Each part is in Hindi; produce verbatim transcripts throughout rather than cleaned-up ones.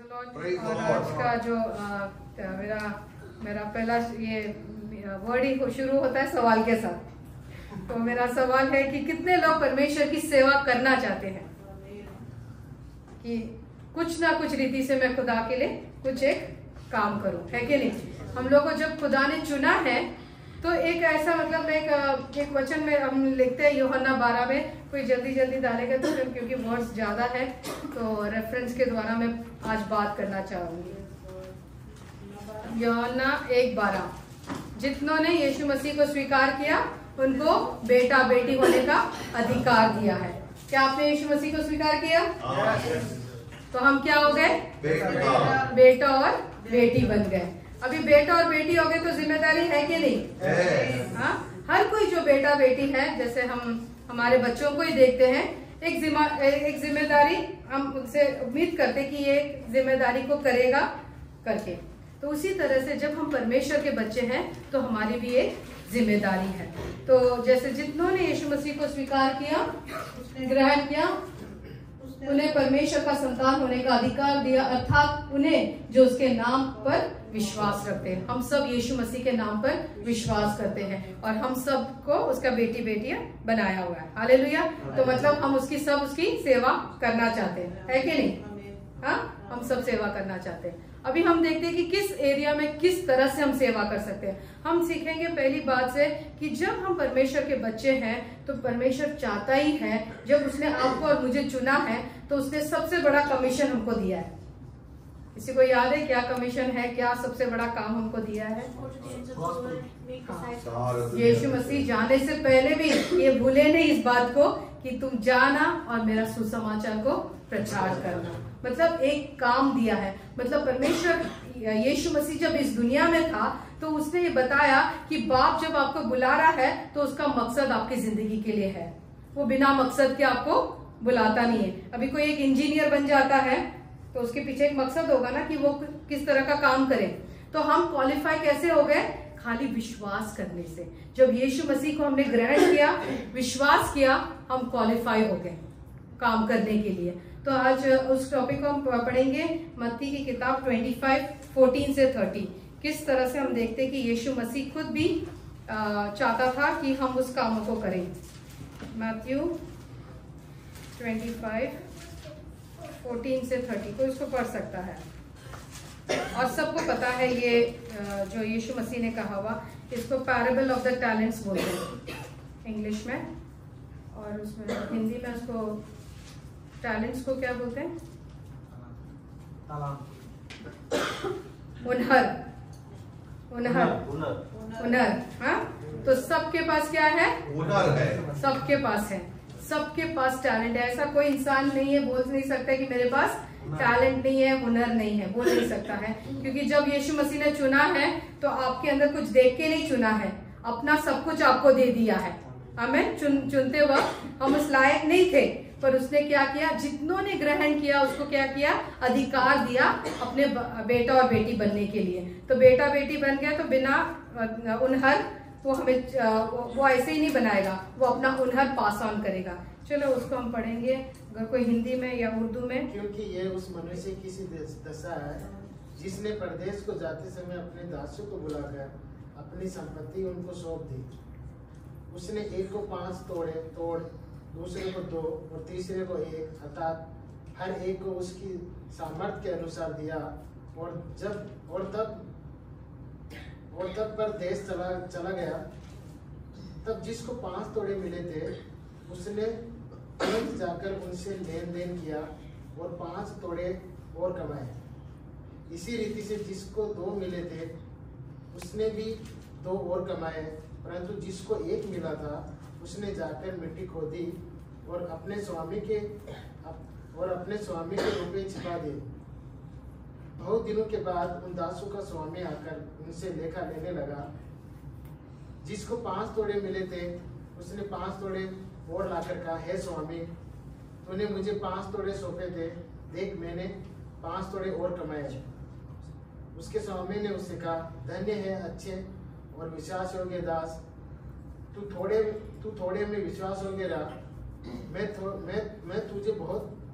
और आज का जो आ, मेरा मेरा पहला ये वर्ड ही शुरू होता है सवाल के साथ। तो मेरा सवाल है कि कितने लोग परमेश्वर की सेवा करना चाहते हैं, कि कुछ ना कुछ रीति से मैं खुदा के लिए कुछ एक काम करूं, है कि नहीं। हम लोग को जब खुदा ने चुना है तो एक ऐसा मतलब एक एक वचन में हम लिखते हैं यूहन्ना बारह में, कोई जल्दी जल्दी डालेगा तो फिर क्योंकि वर्ड्स ज्यादा है तो रेफरेंस के द्वारा मैं आज बात करना चाहूंगी। यूहन्ना एक बारह, जितनों ने यीशु मसीह को स्वीकार किया उनको बेटा बेटी होने का अधिकार दिया है। क्या आपने यीशु मसीह को स्वीकार किया? तो हम क्या हो गए? बेटा और बेटी बन गए। अभी बेटा और बेटी हो गए तो जिम्मेदारी है कि नहीं? हाँ, हर कोई जो बेटा बेटी है, जैसे हम हमारे बच्चों को ही देखते हैं, एक जिम्मा एक जिम्मेदारी हम उनसे उम्मीद करते कि ये जिम्मेदारी को करेगा करके। तो उसी तरह से जब हम परमेश्वर के बच्चे हैं तो हमारी भी एक जिम्मेदारी है। तो जैसे जितनों ने यीशु मसीह को स्वीकार किया, ग्रहण किया, उन्हें परमेश्वर का संतान होने का अधिकार दिया, अर्थात उन्हें जो उसके नाम पर विश्वास रखते हैं। हम सब यीशु मसीह के नाम पर विश्वास करते हैं और हम सबको उसका बेटी बेटियां बनाया हुआ है। हालेलुया। तो मतलब हम उसकी सब उसकी सेवा करना चाहते हैं, है कि नहीं? हाँ, हम सब सेवा करना चाहते हैं। अभी हम देखते हैं कि किस एरिया में किस तरह से हम सेवा कर सकते हैं। हम सीखेंगे पहली बात से कि जब हम परमेश्वर के बच्चे हैं तो परमेश्वर चाहता ही है, जब उसने आपको और मुझे चुना है तो उसने सबसे बड़ा कमीशन हमको दिया है। किसी को याद है क्या कमीशन है, क्या सबसे बड़ा काम हमको दिया है? यीशु मसीह जाने से पहले भी ये भूले नहीं इस बात को कि तुम जाना और मेरा सुसमाचार को प्रचार करना, मतलब एक काम दिया है। मतलब परमेश्वर यीशु मसीह जब इस दुनिया में था तो उसने ये बताया कि बाप जब आपको बुला रहा है तो उसका मकसद आपकी जिंदगी के लिए है, वो बिना मकसद के आपको बुलाता नहीं है। अभी कोई एक इंजीनियर बन जाता है तो उसके पीछे एक मकसद होगा ना कि वो किस तरह का काम करे। तो हम क्वालिफाई कैसे हो गए? खाली विश्वास करने से। जब यीशु मसीह को हमने ग्रहण किया, विश्वास किया, हम क्वालिफाई हो गए काम करने के लिए। तो आज उस टॉपिक को हम पढ़ेंगे, मत्ती की किताब पच्चीस, चौदह से तीस। किस तरह से हम देखते हैं कि यीशु मसीह खुद भी चाहता था कि हम उस काम को करें। मैथ्यू पच्चीस, चौदह से तीस को इसको पढ़ सकता है। और सबको पता है ये जो यीशु मसीह ने कहा हुआ, इसको पैराबल ऑफ द टैलेंट्स बोलते हैं इंग्लिश में, और उसमें हिंदी में उसको टैलेंट्स को क्या बोलते हैं? हुनर, हुनर, हुनर। हाँ, तो सबके पास क्या है? हुनर है। सबके पास है, सबके पास टैलेंट है। ऐसा कोई इंसान नहीं है बोल नहीं सकता कि मेरे पास टैलेंट नहीं है, हुनर नहीं है, बोल नहीं सकता है। क्योंकि जब यीशु मसीह ने चुना है तो आपके अंदर कुछ देख के नहीं चुना है, अपना सब कुछ आपको दे दिया है। हमें चुन चुनते वक्त हम उस लायक नहीं थे, पर उसने क्या किया? जितनों ने ग्रहण किया उसको क्या किया? अधिकार दिया अपने बेटा और बेटी बनने के लिए। तो बेटा बेटी बन गया तो बिना हुनर वो हमें वो ऐसे ही नहीं बनाएगा, वो अपना हुनर पास ऑन करेगा। चलो उसको हम पढ़ेंगे, अगर कोई हिंदी में या उर्दू में। क्योंकि ये उस मनुष्य की सी दशा है जिसने परदेश को जाते समय अपने दासों को बुलाकर अपनी संपत्ति उनको सौंप दी। उसने एक को पांच तोड़े तोड़, दूसरे को दो और तीसरे को एक, अर्थात हर एक को उसकी सामर्थ्य के अनुसार दिया। और जब और तब और तब पर देश चला चला गया। तब जिसको पांच तोड़े मिले थे उसने तुरंत जाकर उनसे लेन देन किया और पांच तोड़े और कमाए। इसी रीति से जिसको दो मिले थे उसने भी दो और कमाए, परंतु जिसको एक मिला था उसने जाकर मिट्टी खोदी और अपने स्वामी के और अपने स्वामी के रुपए छिपा दिए। बहुत दिनों के बाद उन दासों का स्वामी आकर उनसे लेखा लेने लगा। जिसको पांच तोड़े मिले थे उसने पांच तोड़े और लाकर कहा, हे स्वामी, तूने मुझे पांच तोड़े सौंपे थे, देख मैंने पांच तोड़े और कमाए। उसके स्वामी ने उससे कहा, धन्य है अच्छे और विश्वास योग्य दास, तू थोड़े तू थोड़े में विश्वास योग्य रहा, मैं मैं मैं तुझे बहुत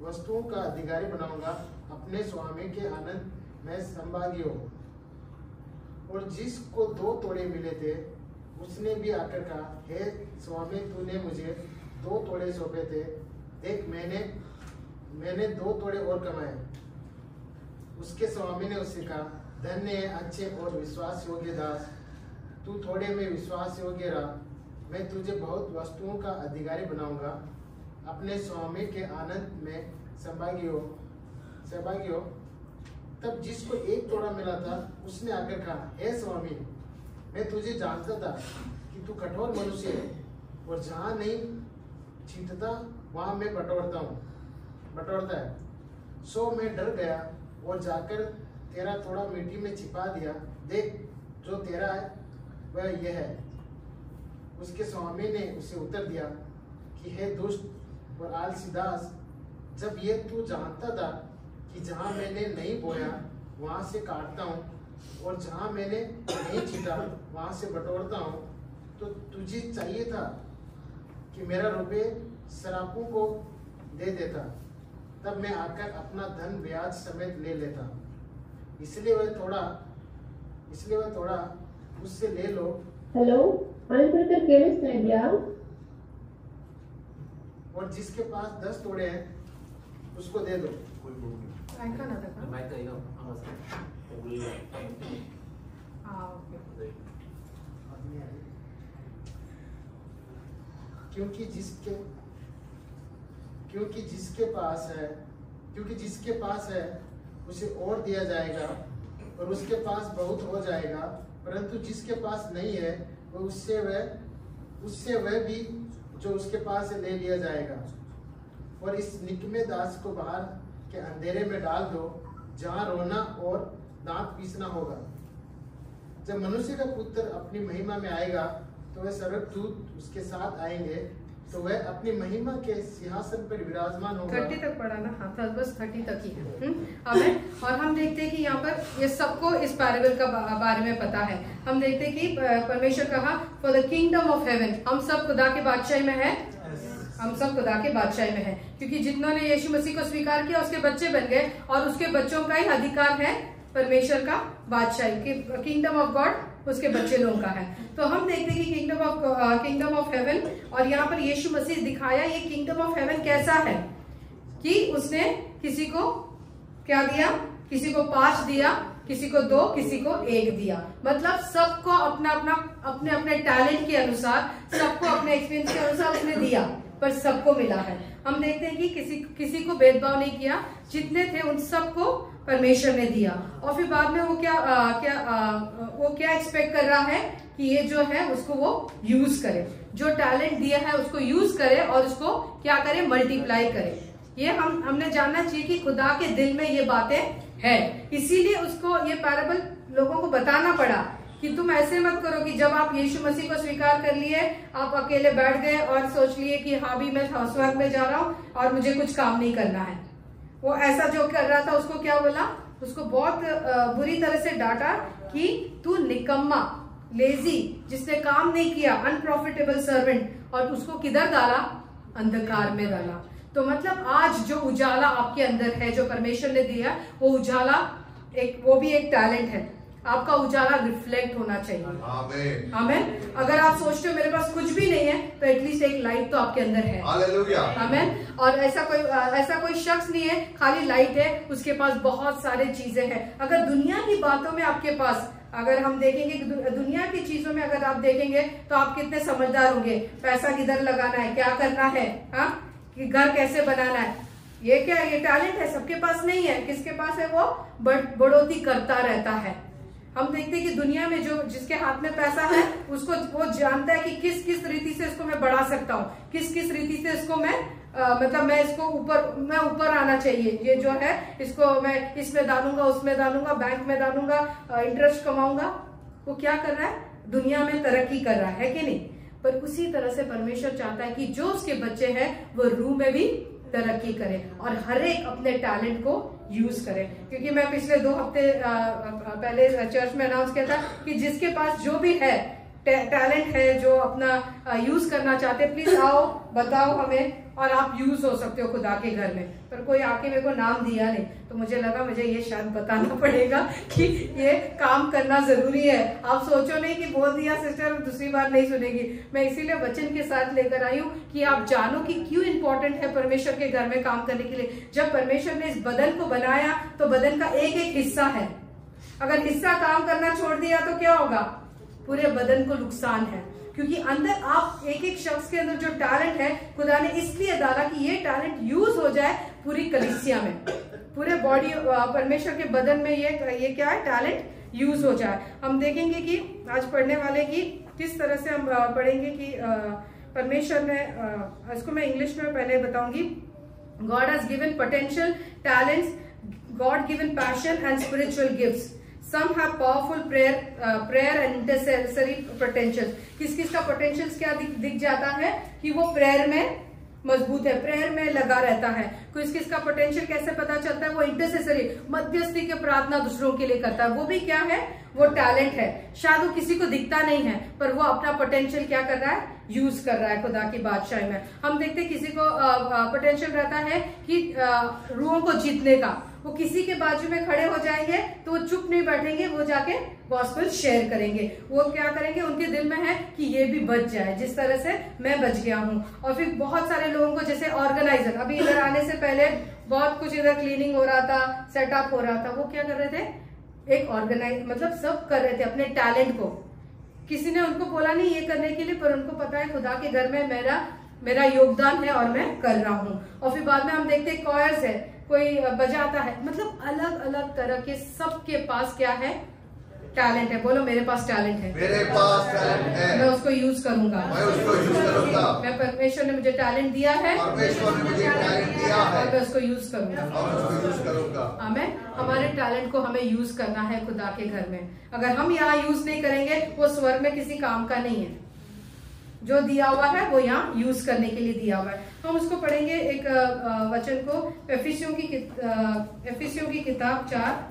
वस्तुओं का अधिकारी बनाऊंगा, अपने स्वामी के आनंद में संभागी हो। और जिसको दो तोड़े मिले थे उसने भी आकर कहा, हे स्वामी, तूने मुझे दो तोड़े सौंपे थे, देख मैंने मैंने दो तोड़े और कमाए। उसके स्वामी ने उससे कहा, धन्य है अच्छे और विश्वास योग्य दास, तू थोड़े में विश्वास योग्य रहा, मैं तुझे बहुत वस्तुओं का अधिकारी बनाऊंगा, अपने स्वामी के आनंद में सहभागी हो सहभागी हो। तब जिसको एक तोड़ा मिला था उसने आकर कहा, हे स्वामी, मैं तुझे जानता था कि तू कठोर मनुष्य है और जहाँ नहीं छींटता वहां मैं बटोरता हूँ बटोरता है। सो मैं डर गया और जाकर तेरा थोड़ा मिट्टी में छिपा दिया, देख जो तेरा है वह यह है। उसके स्वामी ने उसे उत्तर दिया कि हे दुष्ट और आलसी दास, जब ये तू जानता था कि जहाँ मैंने नहीं बोया वहां से काटता हूँ और जहाँ मैंने नहीं छीटा वहां से बटोरता हूँ, तो तुझे चाहिए था कि मेरा रुपये सरापों को दे देता, तब मैं आकर अपना धन ब्याज समेत ले लेता। इसलिए वह थोड़ा इसलिए वह थोड़ा मुझसे ले लो। Hello, I'm Brother Kelis Nebia. और जिसके पास दस तोड़े हैं उसको दे दो। Angka nada kan? Baik ke itu? Amas. हाँ ओके। क्योंकि जिसके क्योंकि जिसके पास है क्योंकि जिसके पास है उसे और दिया जाएगा और उसके पास बहुत हो जाएगा, परंतु जिसके पास नहीं है वो उससे वह उससे वह भी जो उसके पास है ले लिया जाएगा। और इस निकम्मे दास को बाहर के अंधेरे में डाल दो, जहाँ रोना और दांत पीसना होगा। जब मनुष्य का पुत्र अपनी महिमा में आएगा तो वह स्वर्गदूत उसके साथ आएंगे, तो वह अपनी महिमा के सिंहासन पर विराजमान होगा। थर्टी तक पढ़ा ना? हाँ, था बस थर्टी तक ही है। हमें और हम देखते हैं कि यहाँ पर ये सबको इस पैराबल का बारे में पता है। हम देखते हैं कि परमेश्वर कहा for the kingdom of heaven, हम सब खुदा के बादशाही में है, हम सब खुदा के बादशाही में है, क्योंकि जिन्होंने यीशु मसीह को स्वीकार किया उसके बच्चे बन गए और उसके बच्चों का ही अधिकार है परमेश्वर का बादशाही, किंगडम ऑफ गॉड उसके बच्चे लोगों का है। तो हम देखते हैं कि kingdom of kingdom of heaven, और यहाँ पर यीशु मसीह दिखाया ये किंगडम ऑफ हेवन कैसा है कि उसने किसी को क्या दिया, किसी को पांच दिया, किसी को दो, किसी को एक दिया। मतलब सबको अपना अपना अपने अपने टैलेंट के अनुसार, सबको अपने एक्सपीरियंस के अनुसार उसने दिया, पर सबको मिला है। हम देखते हैं कि किसी किसी को भेदभाव नहीं किया, जितने थे उन सबको परमेश्वर ने दिया। और फिर बाद में वो क्या आ, क्या आ, वो क्या एक्सपेक्ट कर रहा है कि ये जो है उसको वो यूज करे, जो टैलेंट दिया है उसको यूज करे और उसको क्या करे, मल्टीप्लाई करे। ये हम हमने जानना चाहिए कि खुदा के दिल में ये बातें है, इसीलिए उसको ये पैराबल लोगों को बताना पड़ा कि तुम ऐसे मत करो कि जब आप यीशु मसीह को स्वीकार कर लिए, आप अकेले बैठ गए और सोच लिए कि हाँ भी मैं स्वर्ग में जा रहा हूँ और मुझे कुछ काम नहीं करना है। वो ऐसा जो कर रहा था उसको क्या बोला, उसको बहुत बुरी तरह से डांटा कि तू निकम्मा, लेजी, जिसने काम नहीं किया, अनप्रॉफिटेबल सर्वेंट, और उसको किधर डाला, अंधकार में डाला। तो मतलब आज जो उजाला आपके अंदर है, जो परमेश्वर ने दिया, वो उजाला एक वो भी एक टैलेंट है। आपका उजाला रिफ्लेक्ट होना चाहिए। आमीन। आमीन। अगर आप सोचते हो मेरे पास कुछ भी नहीं है, तो एटलीस्ट एक लाइट तो आपके अंदर है। हालेलुया। आमीन। और ऐसा कोई ऐसा कोई शख्स नहीं है खाली लाइट है, उसके पास बहुत सारे चीजें हैं। अगर दुनिया की बातों में आपके पास, अगर हम देखेंगे कि दुनिया की चीजों में अगर आप देखेंगे तो आप कितने समझदार होंगे, पैसा किधर लगाना है, क्या करना है, हाँ, कि घर कैसे बनाना है, ये क्या, ये टैलेंट है, सबके पास नहीं है। किसके पास है, वो बढ़ोतरी करता रहता है। हम देखते हैं कि दुनिया में जो जिसके हाथ में पैसा है उसको वो जानता है कि किस किस रीति से इसको मैं बढ़ा सकता हूँ, किस किस रीति से इसको मैं आ, मतलब मैं इसको ऊपर मैं ऊपर आना चाहिए, ये जो है इसको मैं इसमें डालूंगा, उसमें डालूंगा, बैंक में डालूंगा, इंटरेस्ट कमाऊंगा। वो क्या कर रहा है, दुनिया में तरक्की कर रहा है कि नहीं। पर उसी तरह से परमेश्वर चाहता है कि जो उसके बच्चे हैं वो रूह में भी तरक्की करें और हर एक अपने टैलेंट को यूज करें। क्योंकि मैं पिछले दो हफ्ते पहले चर्च में अनाउंस किया था कि जिसके पास जो भी है टैलेंट है, जो अपना यूज करना चाहते, प्लीज आओ, बताओ हमें और आप यूज हो सकते हो खुदा के घर में। पर कोई आके मेरे को नाम दिया नहीं, तो मुझे लगा मुझे ये शायद बताना पड़ेगा कि ये काम करना जरूरी है। आप सोचो नहीं कि बोल दिया सिस्टर दूसरी बार नहीं सुनेगी। मैं इसीलिए वचन के साथ लेकर आई हूँ कि आप जानो कि क्यों इंपॉर्टेंट है परमेश्वर के घर में काम करने के लिए। जब परमेश्वर ने इस बदन को बनाया तो बदन का एक एक हिस्सा है, अगर हिस्सा काम करना छोड़ दिया तो क्या होगा, पूरे बदन को नुकसान है। क्योंकि अंदर आप एक एक शख्स के अंदर जो टैलेंट है खुदा ने इसलिए डाला कि ये टैलेंट यूज हो जाए पूरी कलीसिया में, पूरे बॉडी परमेश्वर के बदन में ये ये क्या है, टैलेंट यूज हो जाए। हम देखेंगे कि आज पढ़ने वाले की किस तरह से हम पढ़ेंगे कि परमेश्वर ने, इसको मैं इंग्लिश में पहले बताऊंगी। God has given potential, talents, God given passion and spiritual gifts. Some have powerful prayer, uh, prayer and intercessory potentials. किस किस का पोटेंशियल क्या दिख, दिख जाता है कि वो प्रेयर में मजबूत है, प्रेयर में लगा रहता है। किस किस का पोटेंशियल कैसे पता चलता है, वो इंटरसेसरी, मध्यस्थी के प्रार्थना दूसरों के लिए करता है, वो भी क्या है, वो टैलेंट है। शायद वो किसी को दिखता नहीं है पर वो अपना पोटेंशियल क्या कर रहा है, यूज कर रहा है खुदा की बादशाही में। हम देखते किसी को पोटेंशियल रहता है कि रूहों को जीतने का, वो किसी के बाजू में खड़े हो जाएंगे तो वो चुप नहीं बैठेंगे, वो जाके गॉस्पेल शेयर करेंगे। वो क्या करेंगे, उनके दिल में है कि ये भी बच जाए जिस तरह से मैं बच गया हूँ। और फिर बहुत सारे लोगों को, जैसे ऑर्गेनाइजर, अभी इधर आने से पहले बहुत कुछ इधर क्लीनिंग हो रहा था, सेटअप हो रहा था, वो क्या कर रहे थे, एक ऑर्गेनाइज मतलब सब कर रहे थे अपने टैलेंट को। किसी ने उनको बोला नहीं ये करने के लिए, पर उनको पता है खुदा के घर में मेरा मेरा योगदान है और मैं कर रहा हूँ। और फिर बाद में हम देखते हैं कॉयर्स है, कोई बजाता है, मतलब अलग अलग तरह के सबके पास क्या है, टैलेंट है। बोलो मेरे पास टैलेंट है, मेरे पास टैलेंट है, मैं उसको यूज करूंगा, मैं उसको यूज करूंगा। मैं परमेश्वर ने मुझे टैलेंट दिया है, परमेश्वर ने मुझे टैलेंट दिया है और मैं उसको यूज करूंगा, और उसको यूज करूंगा। हमें हमारे टैलेंट को हमें यूज करना है खुदा के घर में। अगर हम यहाँ यूज नहीं करेंगे वो स्वर्ग में किसी काम का नहीं है। जो दिया हुआ है वो यहाँ यूज करने के लिए दिया हुआ है। तो हम उसको पढ़ेंगे एक वचन को, एफिसियों की एफिसियों की किताब चार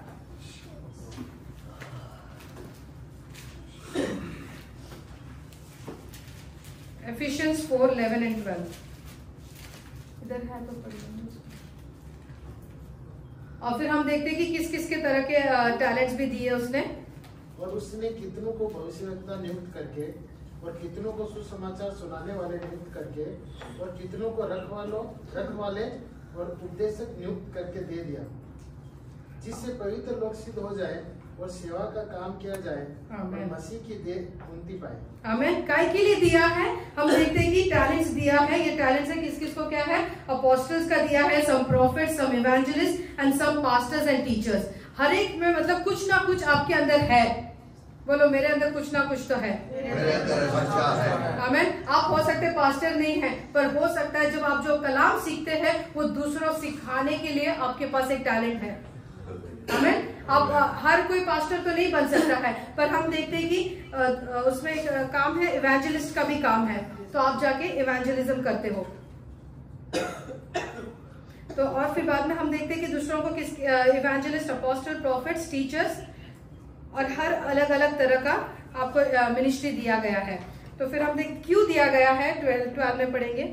Ephesians four eleven and twelve इधर है तो पढ़ लेंगे। और फिर हम देखते हैं कि किस किस के तरह के टैलेंट्स भी दिए उसने। और उसने कितनों को भविष्यवक्ता नियुक्त करके, और कितनों को सुसमाचार सुनाने वाले नियुक्त करके, और कितनों को रखवालों रखवाले और उपदेशक नियुक्त करके दे दिया, जिससे पवित्र लोग सिद्ध हो जाए और सेवा का काम किया जाए और मसीह की देह उन्नति पाए। आमीन। काय के लिए दिया है, हम देखते हैं कि टैलेंट्स दिया है। ये टैलेंट्स है किस किस को, क्या है, अपोस्टल्स का दिया है, some prophets, some evangelist and some pastors and teachers. हर एक में मतलब कुछ ना कुछ आपके अंदर है। बोलो मेरे अंदर कुछ ना कुछ तो है, मेरे अंदर अच्छा है। आमीन। आप हो सकते पास्टर नहीं है, पर हो सकता है जब आप जो कलाम सीखते हैं वो दूसरों सिखाने के लिए आपके पास एक टैलेंट है। आमीन। अब हर कोई पास्टर तो नहीं बन सकता है, पर हम देखते हैं कि उसमें एक काम है, इवेंजलिस्ट का भी काम है, तो आप जाके इवेंजलिज्म करते हो। तो और फिर बाद में हम देखते हैं कि दूसरों को किस, इवेंजलिस्ट, अपोस्टल, प्रॉफिट्स, टीचर्स, और हर अलग अलग तरह का आपको मिनिस्ट्री दिया गया है। तो फिर हम देख क्यों दिया गया है, ट्वेल्व ट्वेल्व में पढ़ेंगे,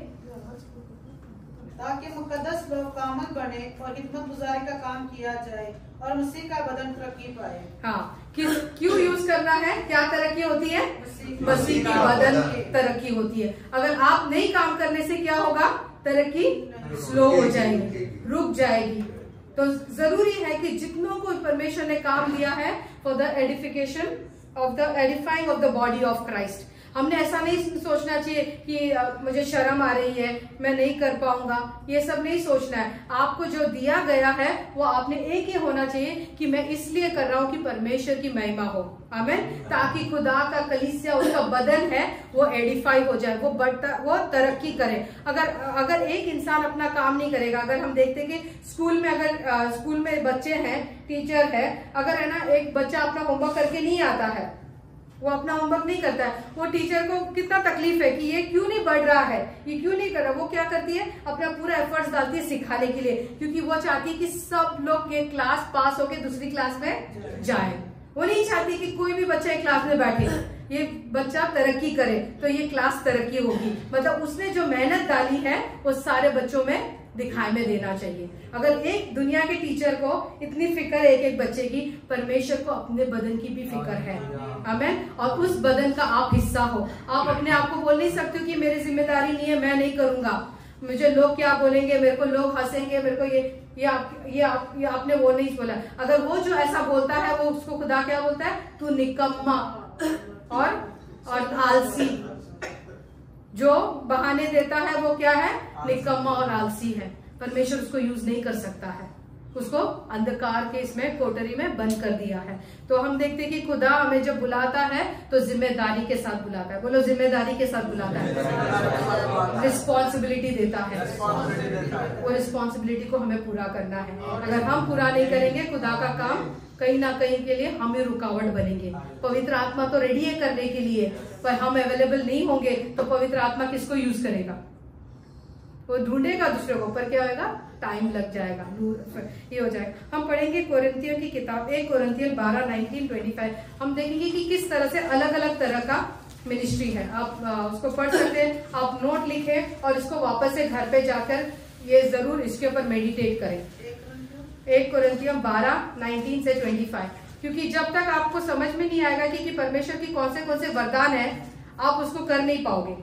ताकि मुकद्दस लोग कामल बने और खिदमत गुजारी का काम किया जाए और मसीह का बदन तरक्की पाए। हाँ, किस क्यों यूज करना है, क्या तरक्की होती है, मसीह की बदन तरक्की होती है। अगर आप नहीं काम करने से क्या होगा, तरक्की स्लो हो जाएगी, रुक जाएगी। तो जरूरी है कि जितनों को परमेश्वर ने काम दिया है for the edification of the edifying of the body of Christ, हमने ऐसा नहीं सोचना चाहिए कि आ, मुझे शर्म आ रही है, मैं नहीं कर पाऊंगा, ये सब नहीं सोचना है। आपको जो दिया गया है वो आपने एक ही होना चाहिए कि मैं इसलिए कर रहा हूं कि परमेश्वर की महिमा हो। आमीन। ताकि खुदा का कलीसिया, उसका बदन है, वो एडिफाई हो जाए, वो बढ़ता, वो तरक्की करे। अगर अगर एक इंसान अपना काम नहीं करेगा, अगर हम देखते कि स्कूल में अगर आ, स्कूल में बच्चे हैं, टीचर है, अगर है ना एक बच्चा अपना होमवर्क करके नहीं आता है, वो अपना होमवर्क नहीं करता है, वो टीचर को कितना तकलीफ है कि ये क्यों नहीं बढ़ रहा है, ये क्यों नहीं कर रहा। वो क्या करती है, अपना पूरा एफर्ट्स डालती है सिखाने के लिए, क्योंकि वो चाहती है कि सब लोग ये क्लास पास होके दूसरी क्लास में जाए। वो नहीं चाहती कि कोई भी बच्चा एक क्लास में बैठे, ये बच्चा तरक्की करे तो ये क्लास तरक्की होगी। मतलब उसने जो मेहनत डाली है वो सारे बच्चों में दिखाई में देना चाहिए। अगर एक दुनिया के टीचर को इतनी फिक्र है एक एक बच्चे की, परमेश्वर को अपने बदन की भी फिक्र है। आमीन। और उस बदन का आप हिस्सा हो। आप अपने आप को बोल नहीं सकते हो कि मेरी जिम्मेदारी नहीं है, मैं नहीं करूंगा, मुझे लोग क्या बोलेंगे, मेरे को लोग हंसेंगे, मेरे को ये ये आप, ये, आप, ये आपने वो नहीं बोला। अगर वो जो ऐसा बोलता है वो उसको खुदा क्या बोलता है, तू निकम्मा और और आलसी। जो बहाने देता है वो क्या है, निकम्मा और आलसी है। परमेश्वर उसको यूज नहीं कर सकता है, उसको अंधकार के इसमें कोठरी में बंद कर दिया है। तो हम देखते हैं कि खुदा हमें जब बुलाता है तो जिम्मेदारी के साथ बुलाता है। बोलो, जिम्मेदारी के साथ बुलाता है, रिस्पॉन्सिबिलिटी देता है। वो रिस्पॉन्सिबिलिटी को हमें पूरा करना है। अगर हम पूरा नहीं करेंगे खुदा का काम, कहीं ना कहीं के लिए हम ही रुकावट बनेंगे। पवित्र आत्मा तो रेडी है करने के लिए, पर हम अवेलेबल नहीं होंगे तो पवित्र आत्मा किसको यूज करेगा, वो ढूंढेगा दूसरे को, पर क्या होगा, टाइम लग जाएगा, ये हो जाएगा। हम पढ़ेंगे कोरिन्थियों की किताब एक कोरिन्थियन बारह नाइनटीन ट्वेंटी फाइव। हम देखेंगे कि किस तरह से अलग अलग तरह का मिनिस्ट्री है। आप आ, उसको पढ़ सकते हैं, आप नोट लिखें और इसको वापस से घर पे जाकर ये जरूर इसके ऊपर मेडिटेट करें। एक कोरिन्थियों बारह नाइनटीन से ट्वेंटी फाइव, क्योंकि जब तक आपको समझ में नहीं आएगा कि, कि परमेश्वर की कौन से कौन से वरदान है, आप उसको कर नहीं पाओगे।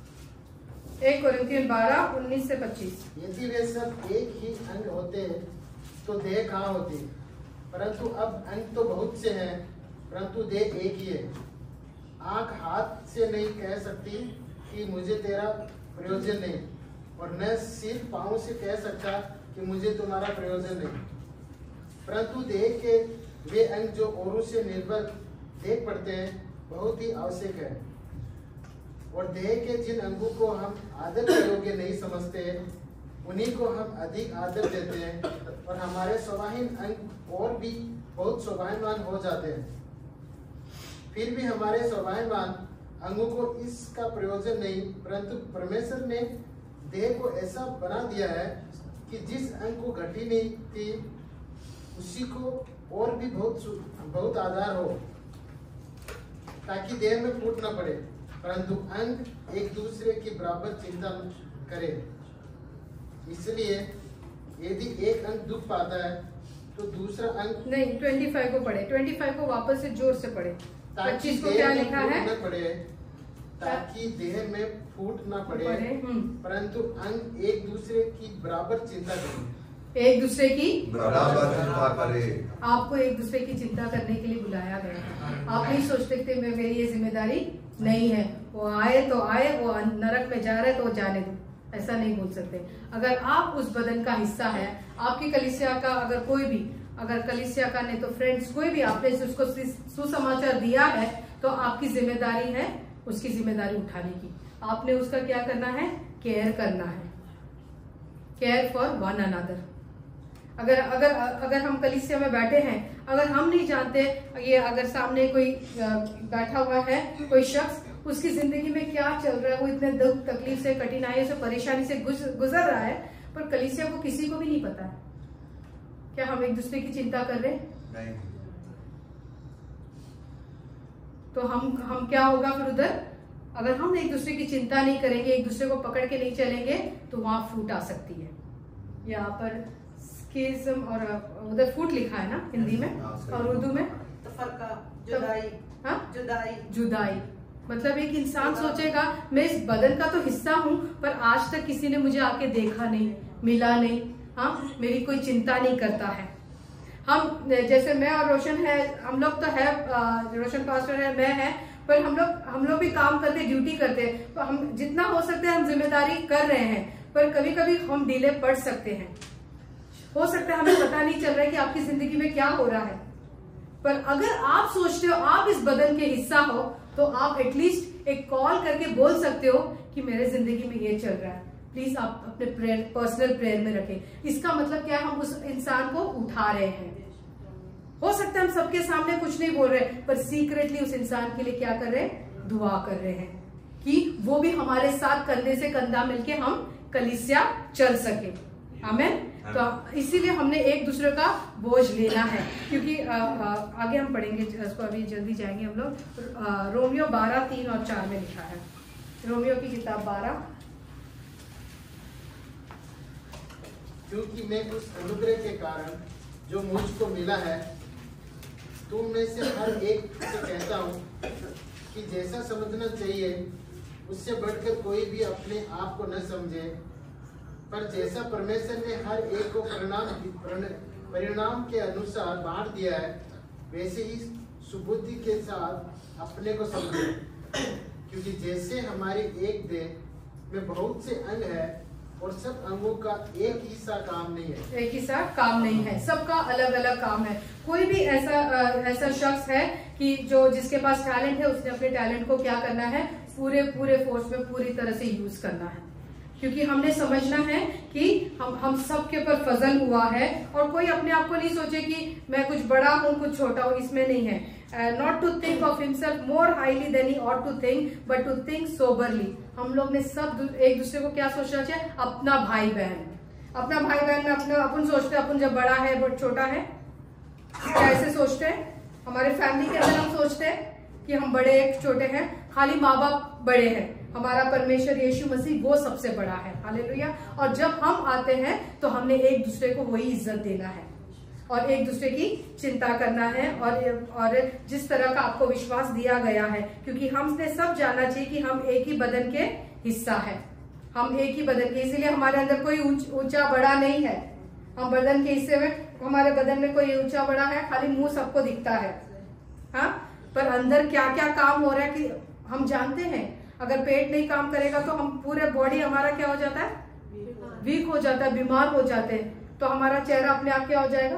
एक कोरिन्थियन बारह उन्नीस से पच्चीस। यदि वे सब एक ही अंग होते तो देह कहाँ होती, परंतु अब अंग तो बहुत से हैं, परंतु देह एक ही है। आंख हाथ से नहीं कह सकती कि मुझे तेरा प्रयोजन नहीं, और न सिर पाँव से कह सकता कि मुझे तुम्हारा प्रयोजन नहीं। परंतु देह के वे अंग जो औरों से निर्भर देख पड़ते हैं बहुत ही आवश्यक है, और देह के जिन अंगों को हम आदर के योग्य नहीं समझते उन्हीं को हम अधिक आदर देते हैं, और हमारे स्वाभाविक अंग और भी बहुत शोभायमान हो जाते हैं। फिर भी हमारे शोभायमान अंगों को इसका प्रयोजन नहीं, परंतु परमेश्वर ने देह को ऐसा बना दिया है कि जिस अंग को घटी नहीं थी उसी को और भी बहुत बहुत आधार हो, ताकि देह में फूट न पड़े, परंतु अंग एक दूसरे की बराबर चिंता करे। इसलिए यदि एक अंग दुख पाता है तो दूसरा अंग नहीं, पच्चीस को पढ़े, पच्चीस को वापस से जोर से पढ़े। पच्चीस को क्या लिखा है, न पड़े, ताकि देह में फूट न पड़े, परंतु अंग एक दूसरे की बराबर चिंता करें। एक दूसरे की बराबर चिंता करे। आपको एक दूसरे की चिंता करने के लिए बुलाया गया है। आप नहीं सोचते थे मैं मेरी ये जिम्मेदारी नहीं है, वो आए तो आए, वो नरक में जा रहे तो जाने दो, ऐसा नहीं बोल सकते। अगर आप उस बदन का हिस्सा है, आपकी कलीसिया का अगर कोई भी, अगर कलीसिया का नहीं तो फ्रेंड्स कोई भी आपने उसको सुसमाचार दिया है, तो आपकी जिम्मेदारी है उसकी जिम्मेदारी उठाने की। आपने उसका क्या करना है, केयर करना है, केयर फॉर वन अनदर। अगर अगर अगर हम कलीसिया में बैठे हैं, अगर हम नहीं जानते ये अगर सामने कोई बैठा हुआ है कोई शख्स, उसकी जिंदगी में क्या चल रहा है, वो इतने दुख तकलीफ से, कठिनाइयों से, परेशानी से गुजर रहा है, पर कलीसिया को किसी को भी नहीं पता है। क्या हम एक दूसरे की चिंता कर रहे हैं? नहीं। तो हम हम क्या होगा फिर उधर, अगर हम एक दूसरे की चिंता नहीं करेंगे, एक दूसरे को पकड़ के नहीं चलेंगे, तो वहां फूट आ सकती है। यहाँ पर स्किज्म और उधर फूट लिखा है ना हिंदी में, और उर्दू में तफरका, जुदाई, हाँ जुदाई, जुदाई। मतलब एक इंसान सोचेगा मैं इस बदन का तो हिस्सा हूँ, पर आज तक किसी ने मुझे आके देखा नहीं, मिला नहीं, हाँ मेरी कोई चिंता नहीं करता है। हम जैसे मैं और रोशन है, हम लोग तो है, रोशन पास्टर है, मैं है, पर हम लोग हम लोग भी काम करते, ड्यूटी करते, तो हम जितना हो सकते हैं हम जिम्मेदारी कर रहे हैं, पर कभी कभी हम ढीले पड़ सकते हैं। हो सकता है हमें पता नहीं चल रहा है कि आपकी जिंदगी में क्या हो रहा है, पर अगर आप सोचते हो आप इस बदन के हिस्सा हो, तो आप एटलीस्ट एक कॉल करके बोल सकते हो कि मेरे जिंदगी में ये चल रहा है, प्लीज आप अपने प्रेयर, पर्सनल प्रेयर में रखें। इसका मतलब क्या है, हम उस इंसान को उठा रहे हैं। हो सकता है हम सबके सामने कुछ नहीं बोल रहे, पर सीक्रेटली उस इंसान के लिए क्या कर रहे हैं, दुआ कर रहे हैं कि वो भी हमारे साथ कंधे से कंधा मिलके हम कलीसिया चल सके। आमीन। तो इसीलिए हमने एक दूसरे का बोझ लेना है, क्योंकि आ, आ, आगे हम पढ़ेंगे इसको, अभी जल्दी जाएंगे हम लोग। रोमियो बारह तीन और चार में लिखा है, रोमियो की किताब बारह। क्योंकि मैं उस अनुग्रह के कारण जो मुझको मिला है तुम में से हर एक से कहता हूँ कि जैसा समझना चाहिए उससे बढ़कर कोई भी अपने आप को न समझे, पर जैसा परमेश्वर ने हर एक को परिणाम परिणाम के अनुसार बांट दिया है वैसे ही सुबुद्धि के साथ अपने को समझे। क्योंकि जैसे हमारी एक देह में बहुत से अंग है और सब अंगों का एक ही सा काम नहीं है, एक ही सा काम नहीं है, सबका अलग अलग काम है। कोई भी ऐसा ऐसा शख्स है कि जो जिसके पास टैलेंट है, उसने अपने टैलेंट को क्या करना है, पूरे पूरे फोर्स में पूरी तरह से यूज करना है। क्योंकि हमने समझना है कि हम हम सब के ऊपर फजल हुआ है, और कोई अपने आप को नहीं सोचे कि मैं कुछ बड़ा हूँ कुछ छोटा हूँ, इसमें नहीं है। Not to think of himself more highly than he ought to think, but to think soberly. हम लोग ने सब एक दूसरे को क्या सोचना चाहिए, अपना भाई बहन, अपना भाई बहन में अपना अपन सोचते हैं अपन जब बड़ा है बट छोटा है, क्या ऐसे सोचते हैं? हमारे फैमिली के अंदर हम सोचते हैं कि हम बड़े एक छोटे हैं, खाली माँ बाप बड़े हैं, हमारा परमेश्वर यीशु मसीह वो सबसे बड़ा है। हालेलुया। और जब हम आते हैं तो हमने एक दूसरे को वही इज्जत देना है और एक दूसरे की चिंता करना है, और और जिस तरह का आपको विश्वास दिया गया है, क्योंकि हमने सब जानना चाहिए कि हम एक ही बदन के हिस्सा है, हम एक ही बदन के, इसीलिए हमारे अंदर कोई ऊंचा बड़ा नहीं है। हम बदन के हिस्से में, हमारे बदन में कोई ऊंचा बड़ा है, खाली मुंह सबको दिखता है, हाँ, पर अंदर क्या क्या काम हो रहा है कि हम जानते हैं। अगर पेट नहीं काम करेगा तो हम पूरे बॉडी हमारा क्या हो जाता है, वीक हो जाता है, बीमार हो जाते हैं, तो हमारा चेहरा अपने आप क्या हो जाएगा,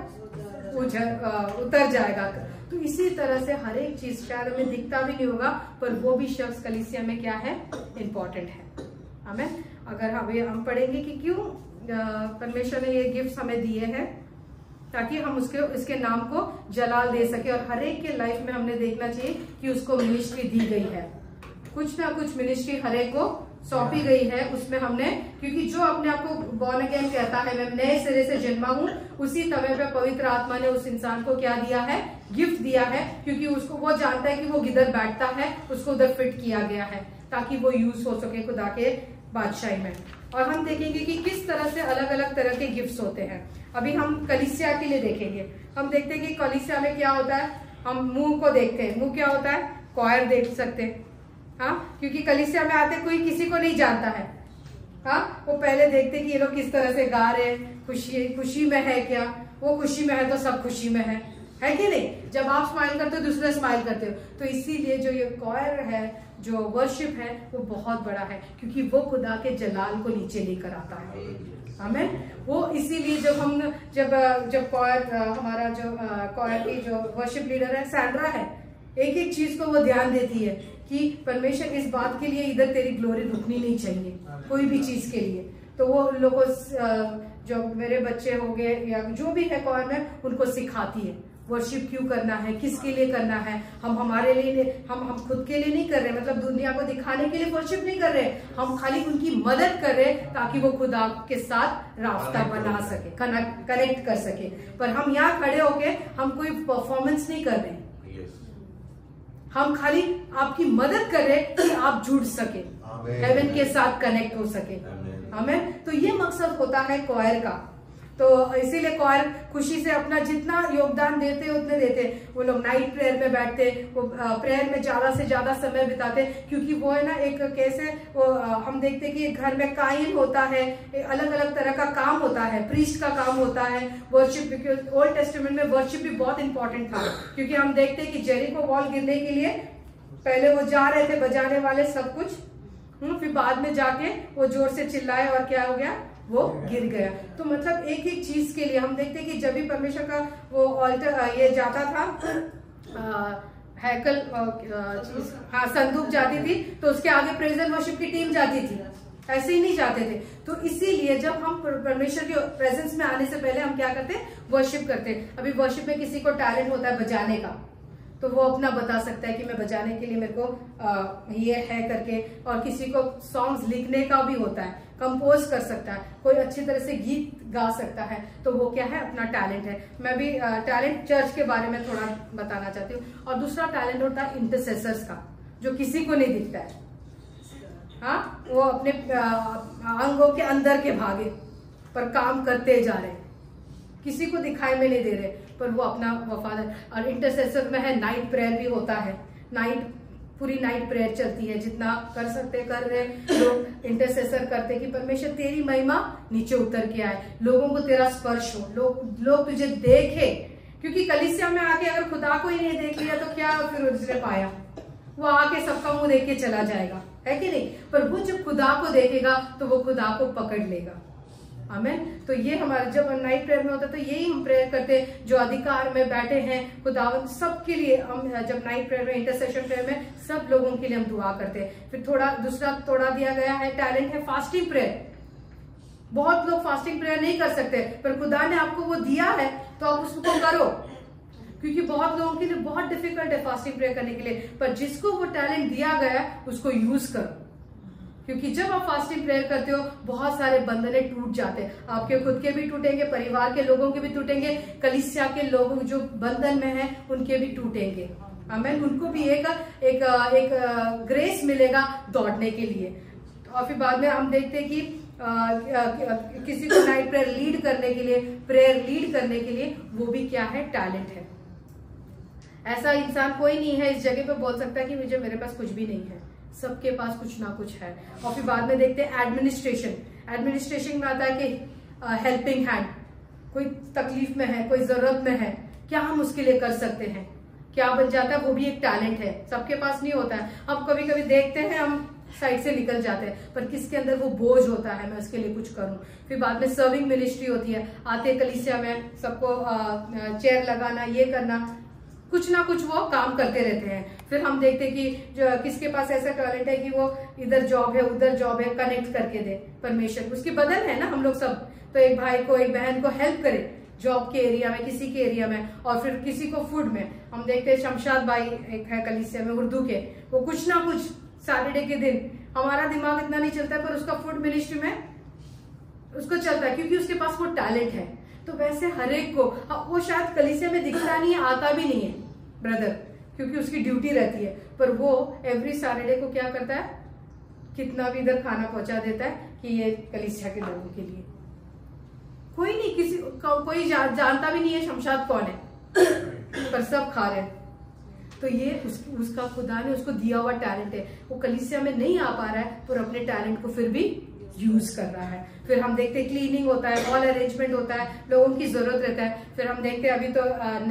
उतर जाएगा। तो इसी तरह से हर एक चीज शायद हमें दिखता भी नहीं होगा, पर वो भी शख्स कलीसिया में क्या है, इम्पोर्टेंट है। हमें अगर हमें हम पढ़ेंगे कि क्यों परमेश्वर ने ये गिफ्ट हमें दिए हैं, ताकि हम उसके उसके नाम को जलाल दे सके। और हर एक के लाइफ में हमने देखना चाहिए कि उसको मिनिस्ट्री दी गई है, कुछ ना कुछ मिनिस्ट्री हर एक को सौंपी गई है। उसमें हमने, क्योंकि जो अपने आप को बॉर्न अगेन कहता है, मैं नए सिरे से जन्मा हूँ, उसी समय पे पवित्र आत्मा ने उस इंसान को क्या दिया है, गिफ्ट दिया है, क्योंकि उसको वो जानता है कि वो किधर बैठता है, उसको उधर फिट किया गया है ताकि वो यूज हो सके खुदा के बादशाही में। और हम देखेंगे कि किस तरह से अलग अलग तरह के गिफ्ट्स होते हैं। अभी हम कलीसिया के लिए देखेंगे, हम देखते हैं कि कलीसिया में क्या होता है, हम मुंह को देखते हैं, मुंह क्या होता है, क्वायर देख सकते हैं, हाँ, क्योंकि कलीसिया में आते कोई किसी को नहीं जानता है, हाँ, वो पहले देखते कि ये लोग किस तरह से गा रहे हैं, खुशी खुशी में है क्या, वो खुशी में है तो सब खुशी में है, है कि नहीं? जब आप स्माइल करते हो दूसरे स्माइल करते हो। तो इसीलिए जो ये कॉयर है, जो वर्शिप है, वो बहुत बड़ा है, क्योंकि वो खुदा के जलाल को नीचे लेकर आता है। हमें वो इसीलिए जब हम जब जब कॉयर, हमारा जो कॉयर की जो वर्शिप लीडर है सैंड्रा है, एक एक चीज को वो ध्यान देती है कि परमेश्वर इस बात के लिए इधर तेरी ग्लोरी रुकनी नहीं चाहिए, कोई भी चीज के लिए। तो वो उन लोगों जो मेरे बच्चे हो गए या जो भी है कॉयर में, उनको सिखाती है वर्शिप क्यों करना है, किसके लिए करना है। हम हमारे लिए, हम हम खुद के लिए नहीं कर रहे, मतलब दुनिया को दिखाने के लिए वर्शिप नहीं कर रहे, हम खाली उनकी मदद कर रहे ताकि वो खुदा के साथ रास्ता बना सके, कनेक्ट कर सके। पर हम यहाँ खड़े होके हम कोई परफॉर्मेंस नहीं कर रहे, हम खाली आपकी मदद कर रहे कि आप जुड़ सके, हेवन के साथ कनेक्ट हो सके। हमें तो ये मकसद होता है कॉयर का। तो इसीलिए कॉयर खुशी से अपना जितना योगदान देते उतने देते। वो लोग नाइट प्रेयर में बैठते, वो प्रेयर में ज्यादा से ज्यादा समय बिताते, क्योंकि वो है ना एक कैसे वो हम देखते कि घर में काइन होता है, अलग अलग तरह का काम होता है, प्रीस्ट का काम होता है, वर्शिप। ओल्ड टेस्टामेंट में वर्शिप भी बहुत इंपॉर्टेंट था, क्योंकि हम देखते कि जेरिको वॉल गिरने के लिए पहले वो जा रहे थे बजाने वाले सब कुछ, फिर बाद में जाके वो जोर से चिल्लाए और क्या हो गया, वो गिर गया। तो मतलब एक एक चीज के लिए हम देखते कि जब भी परमेश्वर का वो ऑल्टर ये जाता था, आ, हैकल चीज, हाँ, संदूक जाती थी, तो उसके आगे प्रेज एंड वर्शिप की टीम जाती थी, ऐसे ही नहीं जाते थे। तो इसीलिए जब हम परमेश्वर के प्रेजेंस में आने से पहले हम क्या करते, वर्शिप करते। अभी वर्शिप में किसी को टैलेंट होता है बजाने का, तो वो अपना बता सकता है कि मैं बजाने के लिए मेरे को आ, ये है करके। और किसी को सॉन्ग्स लिखने का भी होता है, कंपोज कर सकता है, कोई अच्छी तरह से गीत गा सकता है, तो वो क्या है, अपना टैलेंट है। मैं भी टैलेंट चर्च के बारे में थोड़ा बताना चाहती हूँ। और दूसरा टैलेंट होता है इंटरसेसर्स का, जो किसी को नहीं दिखता है। हाँ, वो अपने अंगों के अंदर के भागे पर काम करते जा रहे हैं, किसी को दिखाई में नहीं दे रहे, पर वो अपना वफादार। और इंटरसेसर में है नाइट प्रेयर भी होता है, नाइट पूरी नाइट प्रेयर चलती है, जितना कर सकते कर रहे लोग इंटरसेसर करते कि परमेश्वर तेरी महिमा नीचे उतर के आए, लोगों को तेरा स्पर्श हो, लोग लोग तुझे देखे। क्योंकि कलीसिया में आके अगर खुदा को ही नहीं देख लिया तो क्या फिर उसने पाया, वो आके सबका मुंह देख के चला जाएगा, है कि नहीं। पर वो जब खुदा को देखेगा तो वो खुदा को पकड़ लेगा। आमीन। तो ये हमारा जब नाइट प्रेयर में होता है तो यही हम प्रेयर करते हैं, जो अधिकार में बैठे हैं खुदावंद सबके लिए। हम जब नाइट प्रेयर में, इंटरसेशन प्रेयर में सब लोगों के लिए हम दुआ करते हैं। फिर थोड़ा दूसरा तोड़ा दिया गया है टैलेंट है फास्टिंग प्रेयर। बहुत लोग फास्टिंग प्रेयर नहीं कर सकते, पर खुदा ने आपको वो दिया है तो आप उसको करो, क्योंकि बहुत लोगों के लिए बहुत डिफिकल्ट है फास्टिंग प्रेयर करने के लिए। पर जिसको वो टैलेंट दिया गया है उसको यूज करो, क्योंकि जब आप फास्टिंग प्रेयर करते हो बहुत सारे बंधने टूट जाते हैं। आपके खुद के भी टूटेंगे, परिवार के लोगों के भी टूटेंगे, कलीसिया के लोग जो बंधन में हैं उनके भी टूटेंगे। आमीन। उनको भी एक एक एक ग्रेस मिलेगा दौड़ने के लिए। और फिर बाद में हम देखते हैं कि आ, किसी को नाइट प्रेयर लीड करने के लिए, प्रेयर लीड करने के लिए वो भी क्या है, टैलेंट है। ऐसा इंसान कोई नहीं है इस जगह पे बोल सकता है कि मुझे मेरे पास कुछ भी नहीं है, सबके पास कुछ ना कुछ है। और फिर बाद में देखते हैं एडमिनिस्ट्रेशन। एडमिनिस्ट्रेशन में आता है कि हेल्पिंग हैंड, कोई तकलीफ में है, कोई जरूरत में है, क्या हम उसके लिए कर सकते हैं, क्या बन जाता है, वो भी एक टैलेंट है। सबके पास नहीं होता है। हम कभी कभी देखते हैं, हम साइड से निकल जाते हैं, पर किसके अंदर वो बोझ होता है मैं उसके लिए कुछ करूं। फिर बाद में सर्विंग मिनिस्ट्री होती है, आते कलीसिया में सबको चेयर लगाना, ये करना, कुछ ना कुछ वो काम करते रहते हैं। फिर हम देखते हैं कि जो किसके पास ऐसा टैलेंट है कि वो इधर जॉब है उधर जॉब है, कनेक्ट करके दे परमेश्वर, उसकी बदन है ना हम लोग सब, तो एक भाई को एक बहन को हेल्प करे जॉब के एरिया में, किसी के एरिया में, और फिर किसी को फूड में। हम देखते हैं शमशाद भाई एक है कलीसिया में उर्दू के, वो कुछ ना कुछ सैटरडे के दिन, हमारा दिमाग इतना नहीं चलता है पर उसका फूड मिनिस्ट्री में उसको चलता है, क्योंकि उसके पास वो टैलेंट है। तो वैसे हर एक को, वो शायद कलीसिया में दिखता नहीं है, आता भी नहीं है ब्रदर, क्योंकि उसकी ड्यूटी रहती है, पर वो एवरी सैटरडे को क्या करता है, कितना भी इधर खाना पहुंचा देता है कि ये कलीसिया के लोगों के लिए। कोई नहीं, किसी को, कोई जा, जानता भी नहीं है शमशाद कौन है, पर सब खा रहे हैं। तो ये उस, उसका खुदा ने उसको दिया हुआ टैलेंट है। वो कलीसिया में नहीं आ पा रहा है पर अपने टैलेंट को फिर भी यूज कर रहा है। फिर हम देखते हैं क्लीनिंग होता है, हॉल अरेंजमेंट होता है, लोगों की जरूरत रहता है। फिर हम देखते हैं अभी तो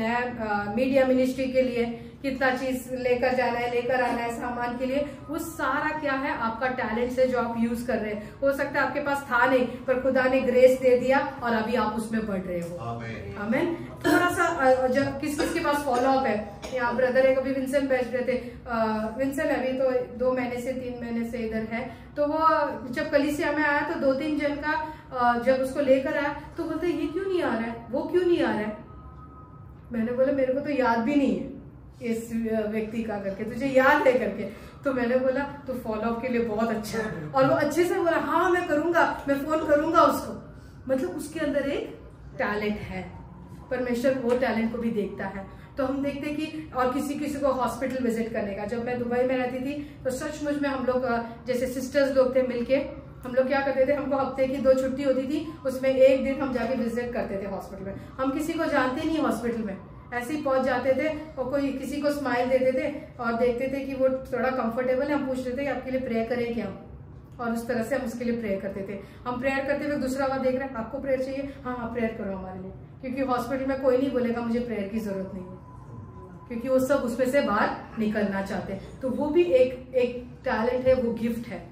नया मीडिया मिनिस्ट्री के लिए कितना चीज लेकर जाना है, लेकर आना है सामान के लिए, वो सारा क्या है आपका टैलेंट से जो आप यूज कर रहे हैं। हो सकता है आपके पास था नहीं, पर खुदा ने ग्रेस दे दिया और अभी आप उसमें बढ़ रहे हो। आमीन। थोड़ा सा जब किस किस के पास फॉलो अप है, यहाँ ब्रदर है, कभी विंसन बैठ रहे थे, विंसन अभी तो दो महीने से तीन महीने से इधर है, तो वो जब कलीसिया में आया तो दो तीन जन का जब उसको लेकर आया तो बोलते ये क्यों नहीं आ रहा है, वो क्यों नहीं आ रहा है। मैंने बोला मेरे को तो याद भी नहीं है इस व्यक्ति का करके, तुझे याद है करके। तो मैंने बोला तो फॉलो अप के लिए बहुत अच्छा है, और वो अच्छे से बोला हाँ मैं करूंगा, मैं फोन करूंगा उसको। मतलब उसके अंदर एक टैलेंट है, परमेश्वर वो टैलेंट को भी देखता है। तो हम देखते हैं कि और किसी किसी को हॉस्पिटल विजिट करने का, जब मैं दुबई में रहती थी तो सचमुच में हम लोग जैसे सिस्टर्स लोग थे मिलके, हम लोग क्या करते थे, हमको हफ्ते की दो छुट्टी होती थी, उसमें एक दिन हम जाके विजिट करते थे हॉस्पिटल में। हम किसी को जानते नहीं हॉस्पिटल में, ऐसे ही पहुंच जाते थे और कोई किसी को स्माइल देते थे और देखते थे कि वो थोड़ा कंफर्टेबल है, हम पूछते थे कि आपके लिए प्रेयर करें क्या, और उस तरह से हम उसके लिए प्रेयर करते थे। हम प्रेयर करते हुए दूसरा बार देख रहे हैं आपको प्रेयर चाहिए, हाँ हाँ प्रेयर करो हमारे लिए, क्योंकि हॉस्पिटल में कोई नहीं बोलेगा मुझे प्रेयर की जरूरत नहीं है, क्योंकि वो सब उसमें से बाहर निकलना चाहते हैं। तो वो भी एक एक टैलेंट है, वो गिफ्ट है।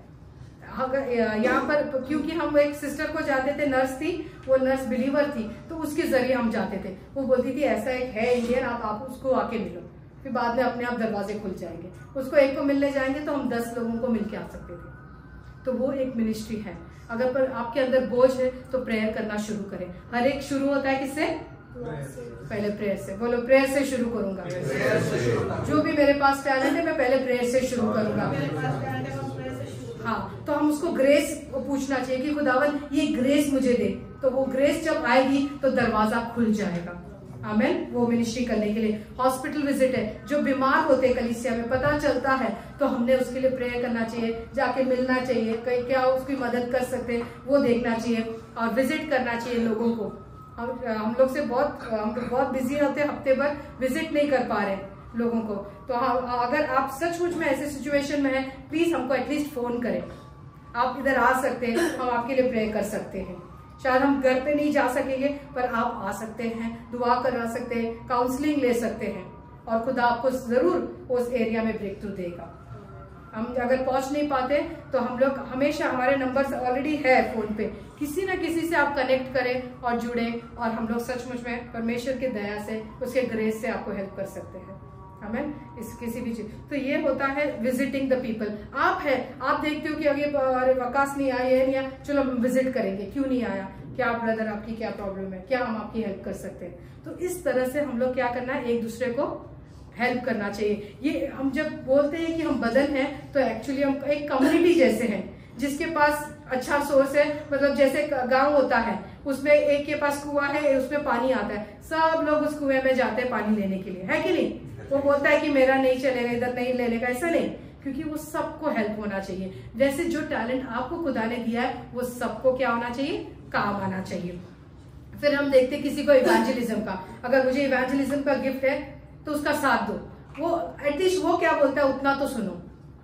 अगर यहाँ पर क्योंकि हम एक सिस्टर को जानते थे, नर्स थी, वो नर्स बिलीवर थी, तो उसके जरिए हम जाते थे। वो बोलती थी ऐसा एक है इंडियन, आप आप उसको आके मिलो, फिर बाद में अपने आप दरवाजे खुल जाएंगे। उसको एक को मिलने जाएंगे तो हम दस लोगों को मिलके आ सकते थे। तो वो एक मिनिस्ट्री है। अगर पर आपके अंदर बोझ है तो प्रेयर करना शुरू करें। हर एक शुरू होता है किससे? पहले प्रेयर से। बोलो प्रेयर से शुरू करूंगा। जो भी मेरे पास टैलेंट है मैं पहले प्रेयर से शुरू करूंगा। हाँ, तो हम उसको ग्रेस पूछना चाहिए कि खुदावन ये ग्रेस मुझे दे, तो वो ग्रेस जब आएगी तो दरवाजा खुल जाएगा। आमेन। वो मिनिस्ट्री करने के लिए हॉस्पिटल विजिट है, जो बीमार होते हैं कलीसिया में पता चलता है तो हमने उसके लिए प्रेयर करना चाहिए, जाके मिलना चाहिए, कहीं क्या उसकी मदद कर सकते हैं वो देखना चाहिए, और विजिट करना चाहिए लोगों को। हम हम लोग से बहुत हम लोग बहुत बिजी होते हैं, हफ्ते भर विजिट नहीं कर पा रहे लोगों को। तो हम, अगर आप सचमुच में ऐसे सिचुएशन में हैं, प्लीज हमको एटलीस्ट फोन करें। आप इधर आ सकते हैं, हम आपके लिए प्रेयर कर सकते हैं। शायद हम घर पे नहीं जा सकेंगे पर आप आ सकते हैं, दुआ करा सकते हैं, काउंसलिंग ले सकते हैं, और खुदा आपको जरूर उस एरिया में ब्रेक थ्रू देगा। हम अगर पहुंच नहीं पाते तो हम लोग हमेशा, हमारे नंबर्स ऑलरेडी है फोन पे, किसी ना किसी से आप कनेक्ट करें और जुड़े, और हम लोग सचमुच में परमेश्वर की दया से, उसके ग्रेस से आपको हेल्प कर सकते हैं। हमें इस किसी भी चीज, तो ये होता है विजिटिंग द पीपल। आप है, आप देखते हो कि अगर वकास नहीं आया है, नहीं आया, चलो हम विजिट करेंगे, क्यों नहीं आया, क्या ब्रदर आपकी क्या प्रॉब्लम है, क्या हम आपकी हेल्प कर सकते हैं। तो इस तरह से हम लोग क्या करना है, एक दूसरे को हेल्प करना चाहिए। ये हम जब बोलते हैं कि हम बदन हैं, तो एक्चुअली हम एक कम्युनिटी जैसे हैं, जिसके पास अच्छा सोर्स है। मतलब जैसे गांव होता है, उसमें एक के पास कुआं है, उसमें पानी आता है, सब लोग उस कुएं में जाते हैं पानी लेने के लिए, है कि नहीं। वो बोलता है कि मेरा नहीं चलेगा, इधर नहीं लेने का, ऐसा नहीं, क्योंकि वो सबको हेल्प होना चाहिए। जैसे जो टैलेंट आपको खुदा ने दिया है वो सबको क्या होना चाहिए, काम आना चाहिए। फिर हम देखते किसी को इवेंजलिज्म का, अगर मुझे इवेंजलिज्म का गिफ्ट है तो उसका साथ दो, वो एटलीस्ट वो क्या बोलता है उतना तो सुनो,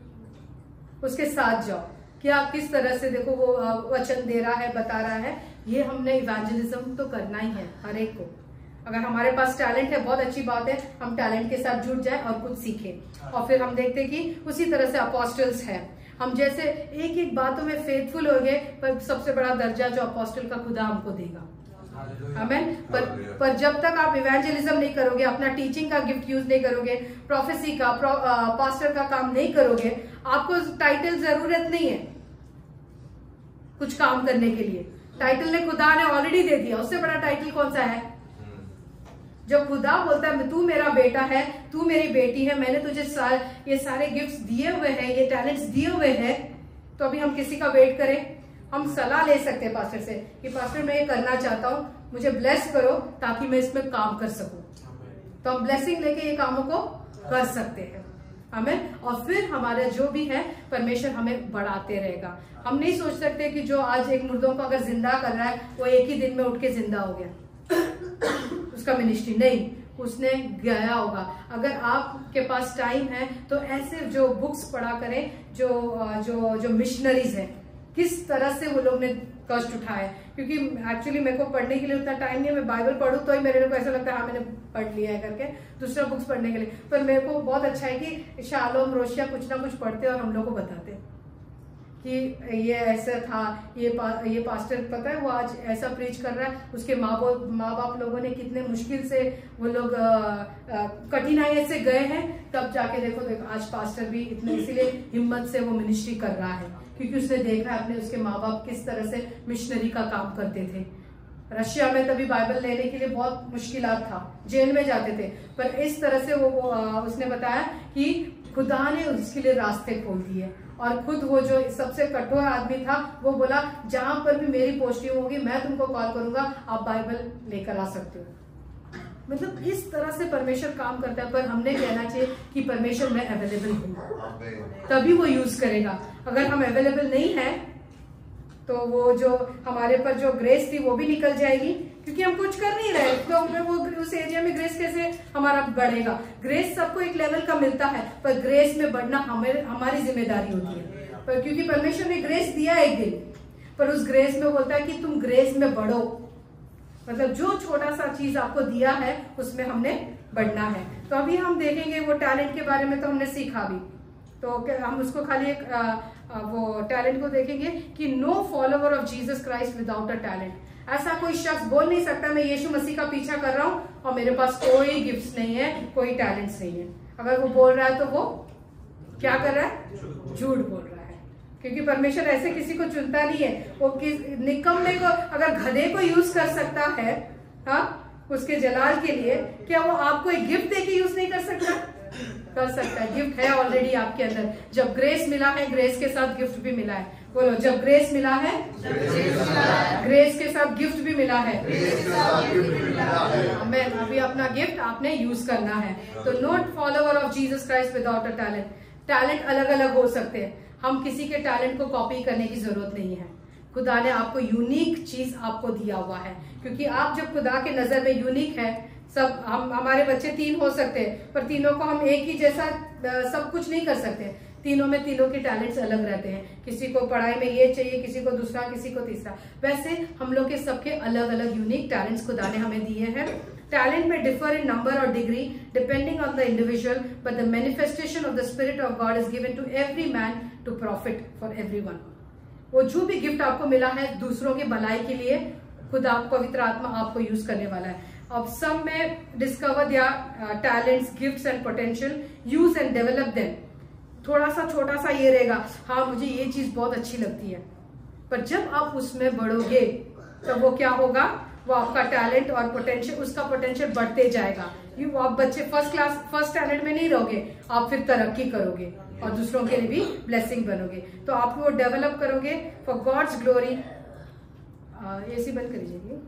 उसके साथ जाओ, क्या किस तरह से देखो वो वचन दे रहा है, बता रहा है। ये हमने इवेंजलिज्म तो करना ही है हर एक को। अगर हमारे पास टैलेंट है, बहुत अच्छी बात है, हम टैलेंट के साथ जुड़ जाए और कुछ सीखें। और फिर हम देखते कि उसी तरह से अपोस्टल्स है, हम जैसे एक एक बातों में फेथफुल हो गए, पर सबसे बड़ा दर्जा जो अपोस्टल का खुदा हमको देगा। आमेन। पर पर जब तक आप इवेंजलिज्म नहीं करोगे, अपना टीचिंग का गिफ्ट यूज नहीं करोगे, प्रोफेसी का, पास्टर का काम नहीं करोगे, आपको टाइटल जरूरत नहीं है कुछ काम करने के लिए। टाइटल ने खुदा ने ऑलरेडी दे दिया, उससे बड़ा टाइटल कौन सा है। जब खुदा बोलता है तू मेरा बेटा है, तू मेरी बेटी है, मैंने तुझे सार, ये सारे गिफ्ट्स दिए हुए हैं, ये टैलेंट्स दिए हुए हैं, तो अभी हम किसी का वेट करें। हम सलाह ले सकते हैं पास्टर से कि पास्टर मैं ये करना चाहता हूँ, मुझे ब्लेस करो ताकि मैं इसमें काम कर सकूं। तो हम ब्लेसिंग लेके ये कामों को कर सकते हैं। हमें और फिर हमारा जो भी है परमेश्वर हमें बढ़ाते रहेगा। हम नहीं सोच सकते कि जो आज एक मुर्दों को अगर जिंदा कर रहा है वो एक ही दिन में उठ के जिंदा हो गया उसका मिनिस्ट्री नहीं, उसने गया होगा। अगर आपके पास टाइम है तो ऐसे जो बुक्स पढ़ा करें, जो जो जो मिशनरीज हैं, किस तरह से वो लोग ने कष्ट उठाए। क्योंकि एक्चुअली मेरे को पढ़ने के लिए उतना टाइम नहीं है, मैं बाइबल पढ़ूं तो ही मेरे को ऐसा लगता है हाँ मैंने पढ़ लिया है करके दूसरा बुक्स पढ़ने के लिए। पर मेरे को बहुत अच्छा है कि शालोम रोशिया कुछ ना कुछ पढ़ते और हम लोग को बताते कि ये ऐसा था, ये पा, ये पास्टर पता है वो आज ऐसा प्रीच कर रहा है, उसके माँ बाप माँ बाप लोगों ने कितने मुश्किल से वो लोग कठिनाई से गए हैं, तब जाके देखो देखो आज पास्टर भी इतने इसीलिए हिम्मत से वो मिनिस्ट्री कर रहा है, क्योंकि उसने देखा अपने उसके माँ बाप किस तरह से मिशनरी का काम करते थे। रशिया में तभी बाइबल लेने के लिए बहुत मुश्किलात था, जेल में जाते थे, पर इस तरह से वो, वो उसने बताया कि खुदा ने उसके लिए रास्ते खोल दिए। और खुद वो जो सबसे कठोर आदमी था वो बोला जहां पर भी मेरी पोस्टिंग होगी मैं तुमको कॉल करूंगा, आप बाइबल लेकर आ सकते हो। मतलब इस तरह से परमेश्वर काम करता है, पर हमने कहना चाहिए कि परमेश्वर मैं अवेलेबल हूँ, तभी वो यूज करेगा। अगर हम अवेलेबल नहीं है तो वो जो हमारे पर जो ग्रेस थी वो भी निकल जाएगी, क्योंकि हम कुछ कर नहीं रहे। तो वो उस एरिया में ग्रेस कैसे हमारा बढ़ेगा। ग्रेस सबको एक लेवल का मिलता है, पर ग्रेस में बढ़ना हमें हमारी जिम्मेदारी होती है। पर क्योंकि परमेश्वर ने ग्रेस दिया एक दिन, पर उस ग्रेस में बोलता है कि तुम ग्रेस में बढ़ो। मतलब जो छोटा सा चीज आपको दिया है उसमें हमने बढ़ना है। तो अभी हम देखेंगे वो टैलेंट के बारे में, तो हमने सीखा भी, तो हम उसको खाली एक आ, आ, वो टैलेंट को देखेंगे कि no follower of Jesus Christ without a talent. ऐसा कोई शख्स बोल नहीं सकता मैं यीशु मसीह का पीछा कर रहा हूं और मेरे पास कोई गिफ्ट्स नहीं है, कोई टैलेंट्स नहीं है। अगर वो बोल रहा है तो वो क्या कर रहा है, झूठ बोल रहा है। क्योंकि परमेश्वर ऐसे किसी को चुनता नहीं है। वो किस निकम्मे को, अगर गधे को यूज कर सकता है हाँ उसके जलाल के लिए, क्या वो आपको एक गिफ्ट देके यूज नहीं कर सकता। कर सकता है। गिफ्ट है ऑलरेडी आपके अंदर। जब ग्रेस मिला है, ग्रेस के साथ गिफ्ट भी मिला है। बोलो, जब ग्रेस मिला है, ग्रेस के साथ गिफ्ट भी मिला है। आमीन। अभी अपना गिफ्ट आपने यूज करना है। तो not follower of Jesus Christ without a talent. Talent अलग अलग हो सकते हैं, हम किसी के टैलेंट को कॉपी करने की जरूरत नहीं है। खुदा ने आपको यूनिक चीज आपको दिया हुआ है, क्योंकि आप जब खुदा के नजर में यूनिक है, सब हम हमारे बच्चे तीन हो सकते हैं, पर तीनों को हम एक ही जैसा सब कुछ नहीं कर सकते। तीनों में तीनों के टैलेंट्स अलग रहते हैं। किसी को पढ़ाई में ये चाहिए, किसी को दूसरा, किसी को तीसरा। वैसे हम लोग के सबके अलग अलग यूनिक टैलेंट्स खुदा ने हमें दिए हैं। टैलेंट में डिफर इन नंबर और degree depending on the individual, but the manifestation of the spirit of God is given to every man to profit for everyone. वो जो भी गिफ्ट आपको मिला है दूसरों की भलाई के लिए खुदा पवित्र आत्मा आपको यूज करने वाला है। अब सब में discover their talents, gifts and potential, use and develop them. थोड़ा सा छोटा सा ये रहेगा, हाँ मुझे ये चीज बहुत अच्छी लगती है, पर जब आप उसमें बढ़ोगे तो वो क्या होगा, वो आपका टैलेंट और पोटेंशियल, उसका पोटेंशियल बढ़ते जाएगा। यू आप बच्चे फर्स्ट क्लास फर्स्ट टैलेंट में नहीं रहोगे, आप फिर तरक्की करोगे और दूसरों के लिए भी ब्लेसिंग बनोगे। तो आप वो डेवलप करोगे फॉर गॉड्स ग्लोरी। एसी बंद कर लीजिए।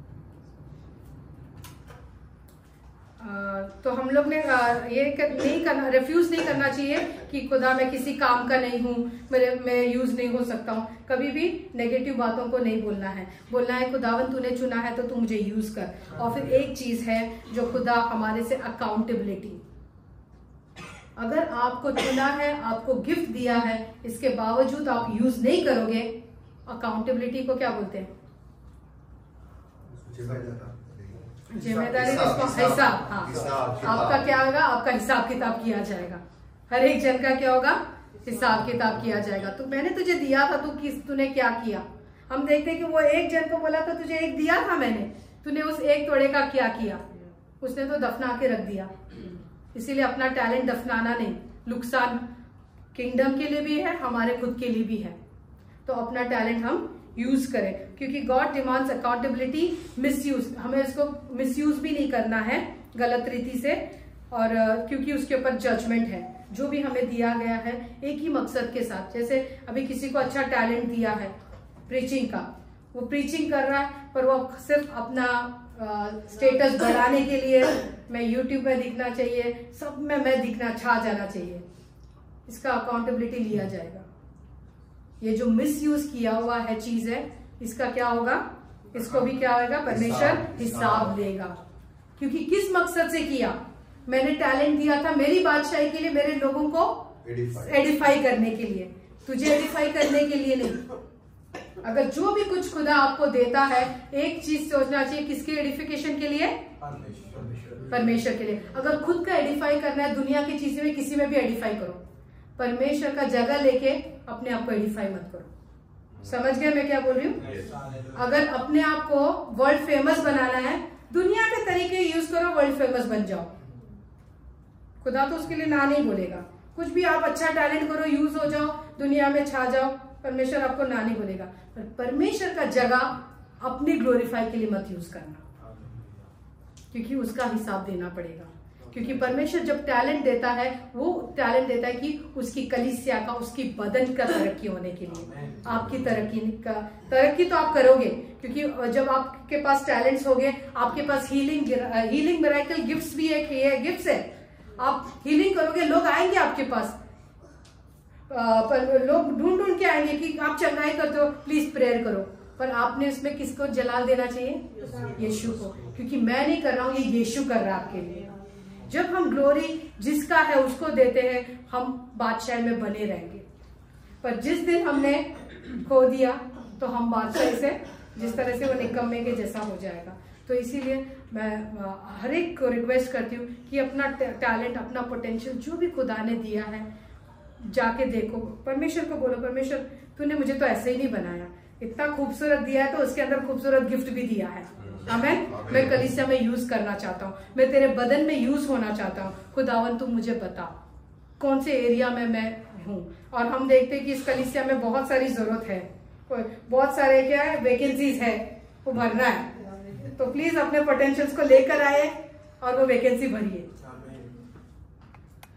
तो हम लोग ने ये नहीं करना, रिफ्यूज नहीं करना चाहिए कि खुदा मैं किसी काम का नहीं हूँ, मेरे मैं यूज नहीं हो सकता हूँ। कभी भी नेगेटिव बातों को नहीं बोलना है। बोलना है खुदावन तूने चुना है तो तू मुझे यूज कर। और फिर एक चीज है जो खुदा हमारे से, अकाउंटेबिलिटी। अगर आपको चुना है, आपको गिफ्ट दिया है, इसके बावजूद आप यूज नहीं करोगे, अकाउंटेबिलिटी को क्या बोलते हैं? जिम्मेदारी, हिसाब। हाँ, आपका क्या होगा, आपका हिसाब किताब किया जाएगा। हर एक जन का क्या होगा, हिसाब किताब किया जाएगा। तो मैंने तुझे दिया था, तू किस तूने क्या किया। हम देखते हैं कि वो एक जन को बोला था तुझे एक दिया था मैंने, तूने उस एक तोड़े का क्या किया? उसने तो दफना के रख दिया। इसीलिए अपना टैलेंट दफनाना नहीं, नुकसान किंगडम के लिए भी है, हमारे खुद के लिए भी है। तो अपना टैलेंट हम यूज करें, क्योंकि गॉड डिमांड्स अकाउंटेबिलिटी, मिसयूज, हमें इसको मिसयूज भी नहीं करना है गलत रीति से, और क्योंकि उसके ऊपर जजमेंट है। जो भी हमें दिया गया है एक ही मकसद के साथ। जैसे अभी किसी को अच्छा टैलेंट दिया है प्रीचिंग का, वो प्रीचिंग कर रहा है, पर वो सिर्फ अपना स्टेटस बढ़ाने के लिए, मैं यूट्यूब में दिखना चाहिए, सब में मैं दिखना, छा जाना चाहिए, इसका अकाउंटेबिलिटी लिया जाएगा। ये जो मिस यूज किया हुआ है चीज है, इसका क्या होगा, इसको भी क्या होगा, परमेश्वर हिसाब देगा। क्योंकि किस मकसद से किया, मैंने टैलेंट दिया था मेरी बादशाही के लिए, मेरे लोगों को एडिफाई करने के लिए, तुझे एडिफाई करने के लिए नहीं। अगर जो भी कुछ खुदा आपको देता है, एक चीज सोचना चाहिए, किसके एडिफिकेशन के लिए, परमेश्वर के लिए। अगर खुद का एडिफाई करना है दुनिया की चीजें में, किसी में भी एडिफाई करो, परमेश्वर का जगह लेके अपने आप को एडिफाई मत करो। समझ गए मैं क्या बोल रही हूँ? अगर अपने आप को वर्ल्ड फेमस बनाना है, दुनिया के तरीके यूज करो, वर्ल्ड फेमस बन जाओ। खुदा तो उसके लिए ना नहीं बोलेगा। कुछ भी आप अच्छा टैलेंट करो, यूज हो जाओ, दुनिया में छा जाओ, परमेश्वर आपको ना नहीं बोलेगा। पर परमेश्वर का जगह अपनी ग्लोरीफाई के लिए मत यूज करना, क्योंकि उसका हिसाब देना पड़ेगा। क्योंकि परमेश्वर जब टैलेंट देता है, वो टैलेंट देता है कि उसकी कलीसिया का, उसकी बदन का तरक्की होने के लिए। आपकी तरक्की का तरक्की तो आप करोगे, क्योंकि जब आपके पास टैलेंट्स होंगे, आपके पास हीलिंग हीलिंग मिरेकल गिफ्ट्स भी एक है, गिफ्ट्स है। आप हीलिंग करोगे, लोग आएंगे आपके पास, आ, पर लोग ढूंढ ढूंढ के आएंगे कि आप चंगाई करते हो, प्लीज प्रेयर करो। पर आपने उसमें किसको जलाल देना चाहिए, यीशु को, क्योंकि मैं नहीं कर रहा हूं, ये यीशु कर रहा है आपके लिए। जब हम ग्लोरी जिसका है उसको देते हैं, हम बादशाह में बने रहेंगे। पर जिस दिन हमने खो दिया, तो हम बादशाह से, जिस तरह से वो निकम्मे के जैसा हो जाएगा। तो इसीलिए मैं हर एक को रिक्वेस्ट करती हूँ कि अपना टैलेंट, अपना पोटेंशियल जो भी खुदा ने दिया है, जाके देखो, परमेश्वर को बोलो, परमेश्वर तूने मुझे तो ऐसे ही नहीं बनाया, इतना खूबसूरत दिया है, तो उसके अंदर खूबसूरत गिफ्ट भी दिया है। आमेन। मैं कलीसिया में यूज करना चाहता हूँ, मैं तेरे बदन में यूज होना चाहता हूँ। खुदावन तू मुझे बता कौन से एरिया में मैं हूँ। और हम देखते हैं कि इस कलीसिया में बहुत सारी जरूरत है, बहुत सारे क्या है, वैकेंसीज है, वो भरना है। तो प्लीज अपने पोटेंशियल्स को लेकर आए और वो वैकेंसी भरिए।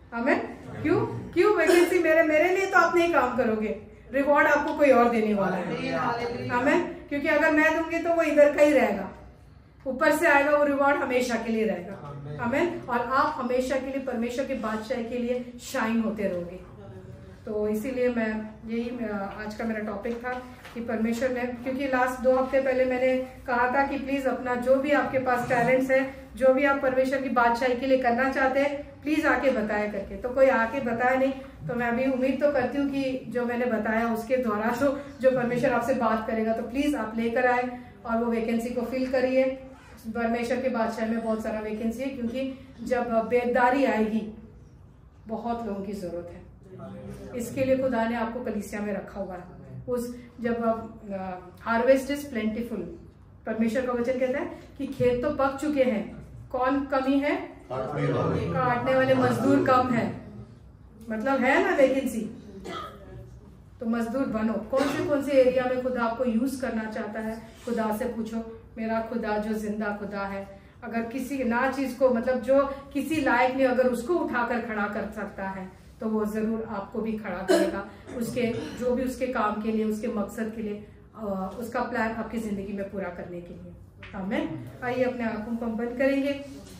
आमेन। क्यों क्यों वैकेंसी मेरे मेरे लिए तो आप नहीं काम करोगे, रिवॉर्ड आपको कोई और देने वाला है। आमेन। क्योंकि अगर मैं दूंगी तो वो इधर का ही रहेगा, ऊपर से आएगा वो रिवॉर्ड हमेशा के लिए रहेगा। आमेन। और आप हमेशा के लिए परमेश्वर के बादशाह के लिए शाइन होते रहोगे। तो इसीलिए मैं यही आज का मेरा टॉपिक था कि परमेश्वर ने, क्योंकि लास्ट दो हफ्ते पहले मैंने कहा था कि प्लीज अपना जो भी आपके पास टैलेंट्स है, जो भी आप परमेश्वर की बादशाही के लिए करना चाहते हैं, प्लीज आके बताया करके। तो कोई आके बताया नहीं, तो मैं अभी उम्मीद तो करती हूँ कि जो मैंने बताया उसके द्वारा तो जो परमेश्वर आपसे बात करेगा, तो प्लीज आप लेकर आए और वो वैकेंसी को फिल करिए। परमेश्वर के बादशाह में बहुत सारा वैकेंसी है, क्योंकि जब बेदारी आएगी बहुत लोगों की जरूरत है। इसके लिए खुदा ने आपको कलीसिया में रखा हुआ है। उस जब हार्वेस्ट इज प्लेंटीफुल, परमेश्वर का वचन कहता है कि खेत तो पक चुके हैं, कौन कमी है? काटने वाले मजदूर कम है। मतलब है ना वैकेंसी, तो मजदूर बनो। कौन से कौन से एरिया में खुदा आपको यूज करना चाहता है, खुदा से पूछो। मेरा खुदा जो जिंदा खुदा है, अगर किसी ना चीज को, मतलब जो किसी लायक नहीं, अगर उसको उठाकर खड़ा कर सकता है तो वो जरूर आपको भी खड़ा करेगा, उसके जो भी उसके काम के लिए, उसके मकसद के लिए, उसका प्लान आपकी जिंदगी में पूरा करने के लिए। आमीन। आइए अपने आंखों को बंद करेंगे।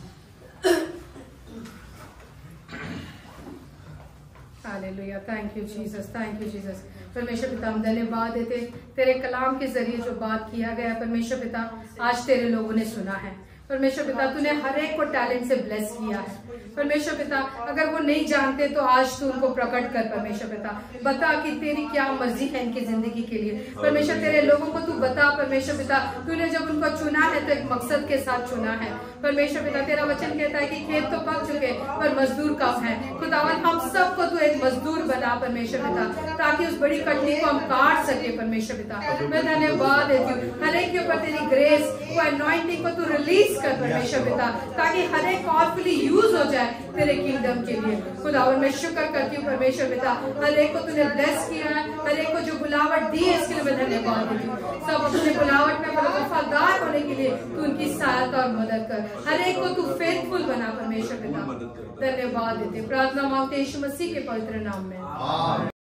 Hallelujah. Thank you Jesus, thank you Jesus. परमेश्वर पिता, हम धन्यवाद देते तेरे कलाम के जरिए जो बात किया गया। परमेश्वर पिता, आज तेरे लोगों ने सुना है। परमेश्वर पिता, तूने हर एक को टैलेंट से ब्लेस किया है। परमेश्वर पिता, अगर वो नहीं जानते तो आज तू उनको प्रकट कर। परमेश्वर पिता, बता कि तेरी क्या मर्जी है इनकी जिंदगी के लिए। परमेश्वर, तेरे लोगों को तू बता। परमेश्वर पिता, तूने जब उनको चुना है तो एक मकसद के साथ चुना है। परमेश्वर पिता, तेरा वचन कहता है कि खेत तो पक चुके पर मजदूर कम है। खुदावन, हम सबको तू एक मजदूर बना परमेश्वर पिता, ताकि उस बड़ी कटनी को हम काट सके। परमेश्वर पिता, मैं धन्यवाद देती हूँ हर एक के ऊपर तेरी ग्रेस, वो अनॉइंटिंग को तू रिलीज कर परमेश्वर पिता, ताकि हर एक पावरफुली यूज हो जाए तेरे किंगडम के लिए। खुदावन, मैं शुक्र करती हूँ परमेश्वर पिता, हर एक को तूने ब्लेस किया है, हर एक को जो बुलावट दी है इसके लिए मैं धन्यवाद देती हूँ। सब अपने बुलावट में वफादार होने के लिए तू उनकी सहायता और मदद कर। हर एक को तू फेथफुल बना परमेश्वर पिता। धन्यवाद देते, प्रार्थना मांगते यीशु मसीह के पवित्र नाम में।